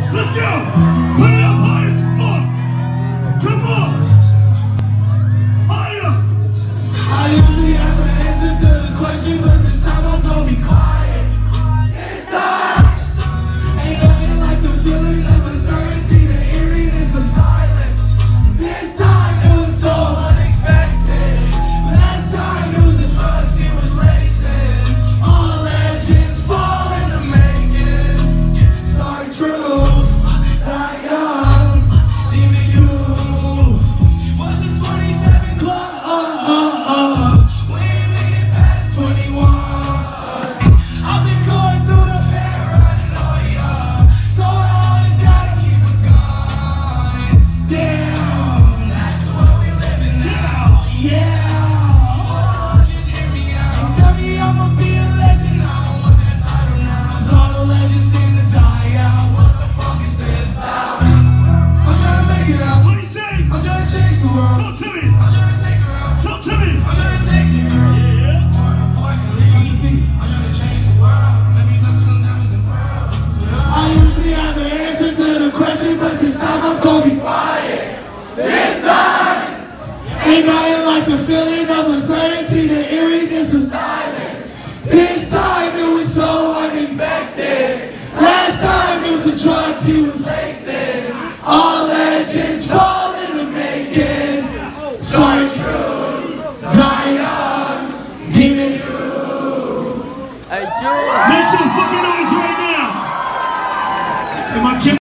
Let's go! Put it up high as fuck! Come on! Higher! I usually have an answer to the question, but this time I'm gonna be quiet. This time! Ain't nothing like the feeling of uncertainty, the eeriness of silence. This time it was so unexpected. Last time it was the drugs he was lacing. All legends fall in the making. Sorry, truth, not young, demon youth. Was it 27 club? We ain't made it past 21. I've been going through the paranoia, so I always gotta keep it going. Damn, that's the world we living now. Yeah, hold on, just hear me out and tell me I'ma be a legend. I don't want that title now, 'cause all the legends seem to die out. What the fuck is this about? I'm trying to make it out. What do you say? I'm trying to change the world. Talk to me! I'm trying to take her out. Talk to me! I'm trying to take it, girl. Yeah? More importantly, I'm trying to change the world. Maybe touch some diamonds and pearls. I usually have an answer to the question, but this time I'm gonna be quiet. This time! Ain't nothing like the feeling of uncertainty, the eeriness of silence. This time it was so unexpected. Last time it was the drugs he was lacing. All legends fall in the making. Sorry, truth, die young, demon you. Make some fucking noise